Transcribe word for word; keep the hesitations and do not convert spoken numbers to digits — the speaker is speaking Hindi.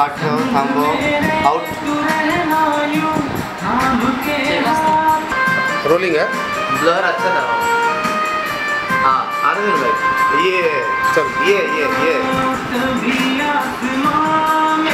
स्टार्ट ठेव थांबव आउट रोलिंग है ब्लर अच्छा था हाँ आर्यन भाई ये चल ये ये ये